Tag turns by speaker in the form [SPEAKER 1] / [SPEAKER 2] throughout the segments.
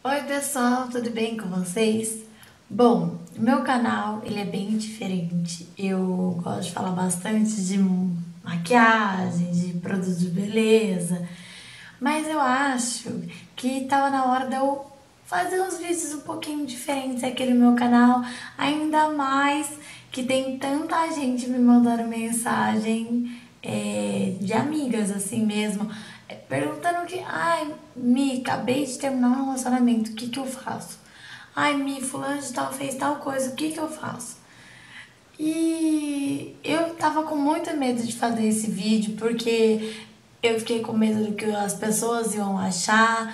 [SPEAKER 1] Oi pessoal, tudo bem com vocês? Bom, meu canal ele é bem diferente. Eu gosto de falar bastante de maquiagem, de produtos de beleza, mas eu acho que tava na hora de eu fazer uns vídeos um pouquinho diferentes aqui no meu canal, ainda mais que tem tanta gente me mandando mensagem de amigas assim mesmo, perguntando que, ai, Mi, acabei de terminar um relacionamento, o que que eu faço? Ai, Mi, fulano de tal fez tal coisa, o que que eu faço? E eu tava com muito medo de fazer esse vídeo porque eu fiquei com medo do que as pessoas iam achar,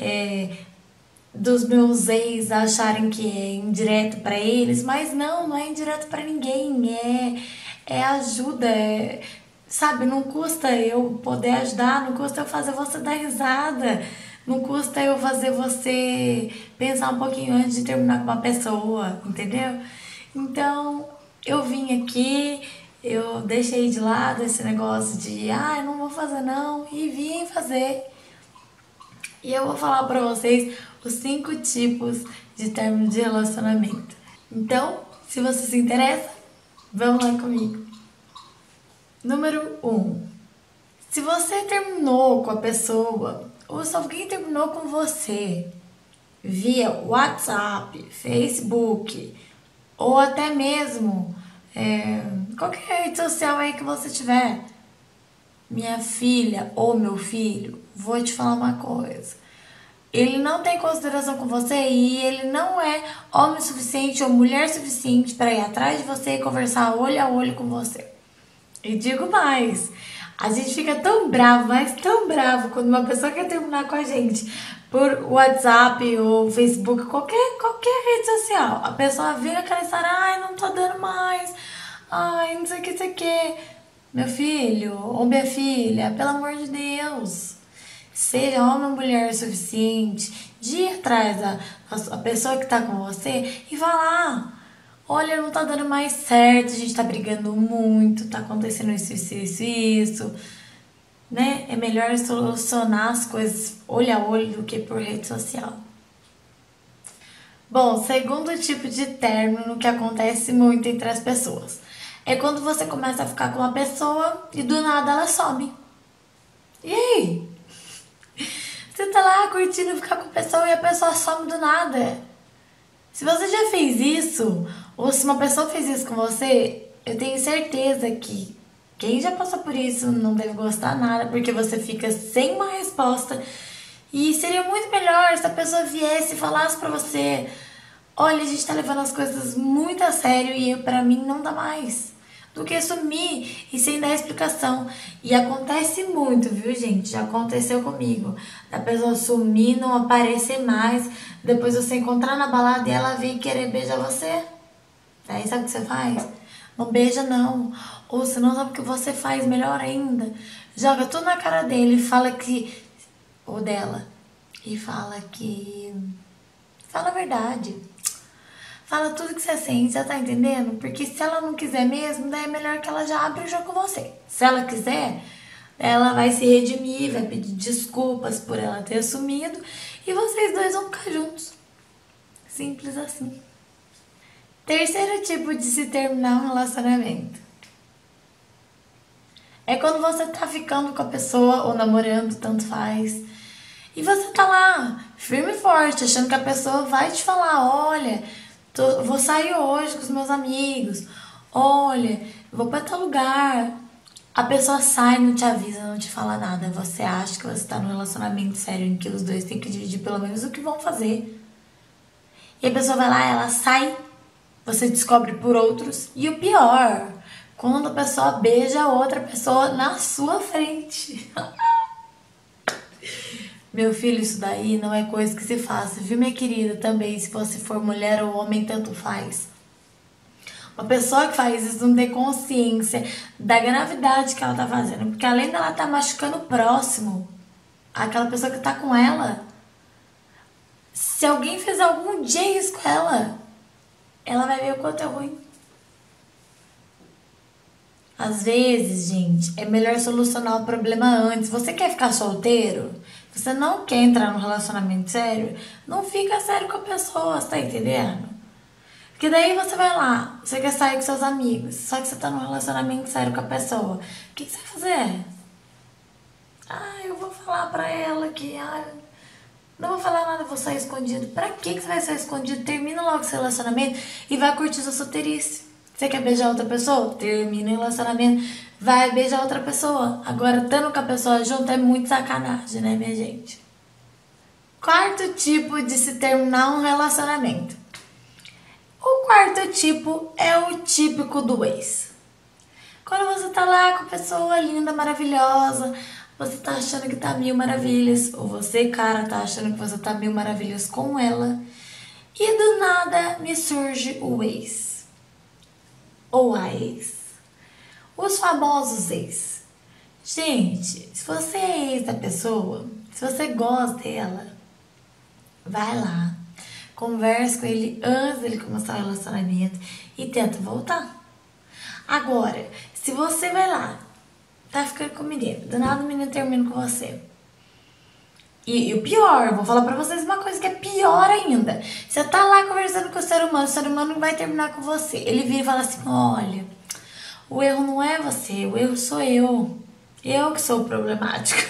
[SPEAKER 1] dos meus ex acharem que é indireto pra eles, mas não é indireto pra ninguém, é ajuda, sabe, não custa eu poder ajudar, não custa eu fazer você dar risada, não custa eu fazer você pensar um pouquinho antes de terminar com uma pessoa, entendeu? Então, eu vim aqui, eu deixei de lado esse negócio de, eu não vou fazer não, e vim fazer. E eu vou falar pra vocês os 5 tipos de término de relacionamento. Então, se você se interessa, vamos lá comigo. Número 1. Se você terminou com a pessoa, ou se alguém terminou com você via WhatsApp, Facebook, ou até mesmo qualquer rede social aí que você tiver, minha filha ou meu filho, vou te falar uma coisa. Ele não tem consideração com você e ele não é homem suficiente ou mulher suficiente para ir atrás de você e conversar olho a olho com você. E digo mais, a gente fica tão bravo, mas tão bravo quando uma pessoa quer terminar com a gente por WhatsApp ou Facebook, qualquer rede social. A pessoa vira aquela história, ai, não tô dando mais, ai, não sei o que, não sei o que. Meu filho ou minha filha, pelo amor de Deus, seja homem ou mulher suficiente de ir atrás da pessoa que tá com você e falar: olha, não tá dando mais certo, a gente tá brigando muito, tá acontecendo isso, né? É melhor solucionar as coisas olho a olho do que por rede social. Bom, segundo tipo de término que acontece muito entre as pessoas é quando você começa a ficar com uma pessoa e do nada ela some. E aí? Você tá lá curtindo ficar com a pessoa e a pessoa some do nada. Se você já fez isso, ou se uma pessoa fez isso com você, eu tenho certeza que quem já passou por isso não deve gostar nada, porque você fica sem uma resposta. E seria muito melhor se a pessoa viesse e falasse pra você: olha, a gente tá levando as coisas muito a sério e pra mim não dá mais. Do que sumir e sem dar explicação. E acontece muito, viu, gente? Já aconteceu comigo. Da pessoa sumir, não aparecer mais, depois você encontrar na balada e ela vir querer beijar você. Aí sabe o que você faz? Não beija não. Ou se não, sabe o que você faz melhor ainda? Joga tudo na cara dele e fala que... Ou dela. E fala que... Fala a verdade. Fala tudo que você sente, já tá entendendo? Porque se ela não quiser mesmo, daí é melhor que ela já abra o jogo com você. Se ela quiser, ela vai se redimir, vai pedir desculpas por ela ter sumido e vocês dois vão ficar juntos. Simples assim. Terceiro tipo de se terminar um relacionamento é quando você tá ficando com a pessoa ou namorando, tanto faz. E você tá lá, firme e forte, achando que a pessoa vai te falar: olha, vou sair hoje com os meus amigos, olha, vou pra tal lugar. A pessoa sai, não te avisa, não te fala nada. Você acha que você tá num relacionamento sério em que os dois têm que dividir pelo menos o que vão fazer. E a pessoa vai lá, ela sai, você descobre por outros. E o pior, quando a pessoa beija outra pessoa na sua frente. Meu filho, isso daí não é coisa que se faça, viu, minha querida? Também, se você for mulher ou homem, tanto faz. Uma pessoa que faz isso não tem consciência da gravidade que ela tá fazendo. Porque além dela tá machucando o próximo, aquela pessoa que tá com ela, se alguém fizer algum dia isso com ela vai ver o quanto é ruim. Às vezes, gente, é melhor solucionar o problema antes. Você quer ficar solteiro? Você não quer entrar num relacionamento sério, não fica sério com a pessoa, você tá entendendo? Porque daí você vai lá, você quer sair com seus amigos, só que você tá num relacionamento sério com a pessoa. O que você vai fazer? Ah, eu vou falar pra ela que, não vou falar nada, eu vou sair escondido. Pra que você vai sair escondido? Termina logo esse relacionamento e vai curtir sua solteirice. Você quer beijar outra pessoa? Termina o relacionamento, vai beijar outra pessoa. Agora, estando com a pessoa junto é muito sacanagem, né, minha gente? Quarto tipo de se terminar um relacionamento. O quarto tipo é o típico do ex. Quando você tá lá com a pessoa linda, maravilhosa, você tá achando que tá mil maravilhas, ou você, cara, tá achando que você tá mil maravilhas com ela, e do nada me surge o ex. Ou a ex. Os famosos ex. Gente, se você é ex da pessoa, se você gosta dela, vai lá, converse com ele antes dele começar o relacionamento e tenta voltar. Agora, se você vai lá, tá ficando com o menino, do nada o menino termina com você. E o pior, eu vou falar pra vocês uma coisa que é pior ainda. Você tá lá conversando com o ser humano vai terminar com você. Ele vira e fala assim, olha, o erro não é você, o erro sou eu. Eu que sou problemática.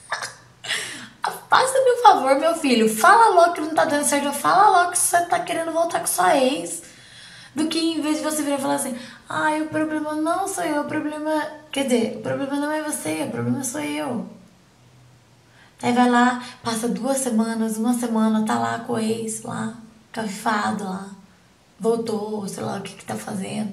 [SPEAKER 1] Faça-me um favor, meu filho. Fala logo que não tá dando certo. Fala logo que você tá querendo voltar com sua ex. Do que em vez de você virar e falar assim, ai, o problema não sou eu, o problema... Quer dizer, o problema não é você, o problema sou eu. Aí vai lá, passa 2 semanas, uma semana, tá lá com o ex, lá, cafifado lá. Voltou, sei lá o que tá fazendo.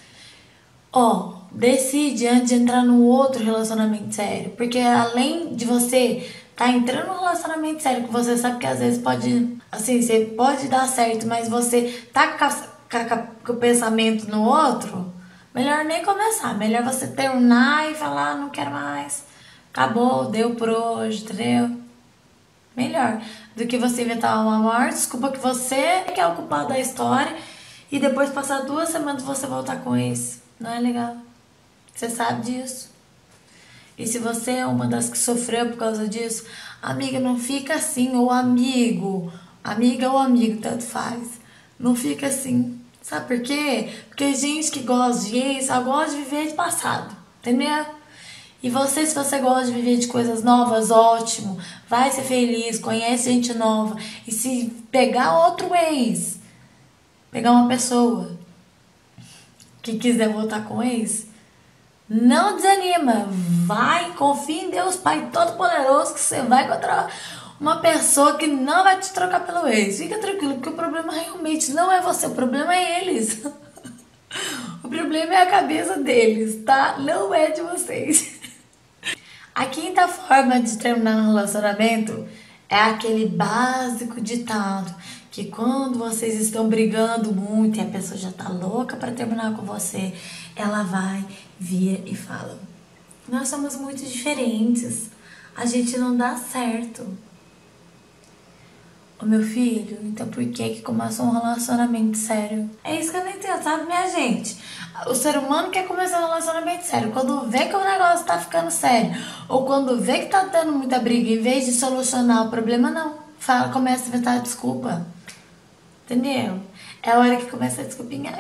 [SPEAKER 1] Ó, decide antes de entrar num outro relacionamento sério. Porque além de você tá entrando num relacionamento sério, que você sabe que às vezes pode, assim, você pode dar certo, mas você tá com o pensamento no outro, melhor nem começar. Melhor você terminar e falar, não quero mais. Acabou, deu por hoje, entendeu? Melhor do que você inventar uma maior desculpa que você que é o culpado da história e depois passar 2 semanas você voltar com esse. Não é legal. Você sabe disso. E se você é uma das que sofreu por causa disso, amiga, não fica assim, ou amigo, amiga ou amigo, tanto faz. Não fica assim. Sabe por quê? Porque gente que gosta de ex só gosta de viver de passado, entendeu? E você, se você gosta de viver de coisas novas, ótimo. Vai ser feliz, conhece gente nova. E se pegar outro ex, pegar uma pessoa que quiser voltar com o ex, não desanima. Vai, confia em Deus, Pai Todo-Poderoso, que você vai encontrar uma pessoa que não vai te trocar pelo ex. Fica tranquilo, porque o problema realmente não é você, o problema é eles. O problema é a cabeça deles, tá? Não é de vocês. A quinta forma de terminar um relacionamento é aquele básico ditado que quando vocês estão brigando muito e a pessoa já tá louca para terminar com você, ela vai, vira e fala: nós somos muito diferentes, a gente não dá certo. Ô meu filho, então por que começou um relacionamento sério? É isso que eu não entendo, sabe, minha gente? O ser humano quer começar um relacionamento sério quando vê que o negócio tá ficando sério, ou quando vê que tá tendo muita briga, em vez de solucionar o problema, não. Fala, começa a inventar desculpa. Entendeu? É a hora que começa a desculpinhar.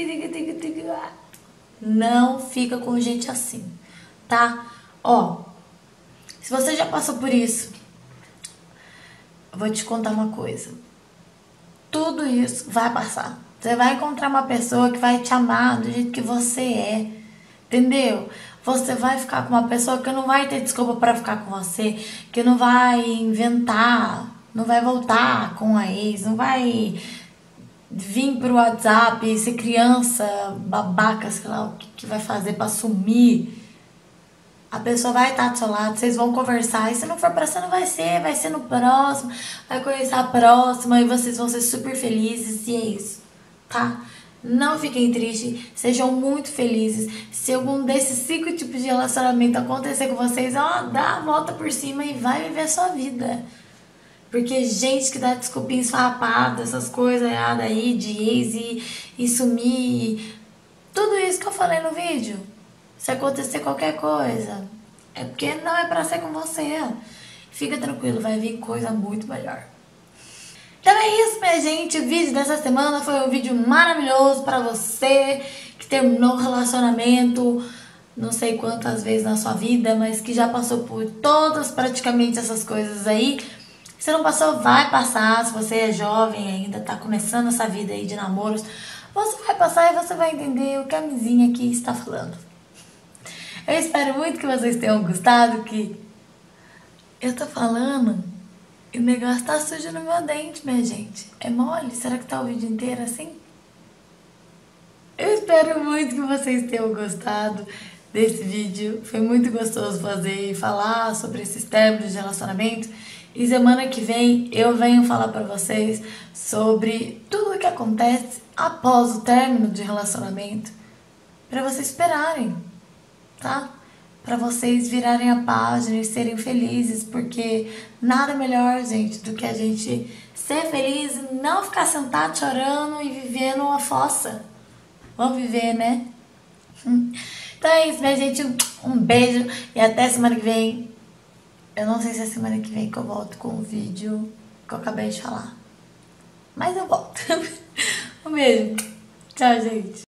[SPEAKER 1] Não fica com gente assim, tá? Ó, se você já passou por isso, eu vou te contar uma coisa. Tudo isso vai passar. Você vai encontrar uma pessoa que vai te amar do jeito que você é. Entendeu? Você vai ficar com uma pessoa que não vai ter desculpa para ficar com você, que não vai inventar, não vai voltar com a ex, não vai vir pro WhatsApp e ser criança, babaca, sei lá o que vai fazer para sumir. A pessoa vai estar do seu lado, vocês vão conversar. E se não for pra você, não vai ser no próximo. Vai conhecer a próxima e vocês vão ser super felizes. E é isso, tá? Não fiquem tristes, sejam muito felizes. Se algum desses 5 tipos de relacionamento acontecer com vocês, ó, dá a volta por cima e vai viver a sua vida. Porque gente que dá desculpinha esfarrapada, essas coisas erradas aí de ex e sumir, tudo isso que eu falei no vídeo. Se acontecer qualquer coisa, é porque não é pra ser com você. fica tranquilo, vai vir coisa muito melhor. Então é isso, minha gente. O vídeo dessa semana foi um vídeo maravilhoso pra você que terminou o relacionamento não sei quantas vezes na sua vida, mas que já passou por todas praticamente essas coisas aí. Se não passou, vai passar. Se você é jovem ainda, tá começando essa vida aí de namoros, você vai passar e você vai entender o que a Mizinha aqui está falando. Eu espero muito que vocês tenham gostado, que eu tô falando e o negócio tá sujo no meu dente, minha gente. É mole? Será que tá o vídeo inteiro assim? Eu espero muito que vocês tenham gostado desse vídeo. Foi muito gostoso fazer e falar sobre esses términos de relacionamento. E semana que vem eu venho falar pra vocês sobre tudo o que acontece após o término de relacionamento. Pra vocês esperarem, tá? Pra vocês virarem a página e serem felizes, porque nada melhor, gente, do que a gente ser feliz e não ficar sentado chorando e vivendo uma fossa. Vamos viver, né? Então é isso, minha gente. Um beijo e até semana que vem. Eu não sei se é semana que vem que eu volto com o vídeo que eu acabei de falar. Mas eu volto. Um beijo. Tchau, gente.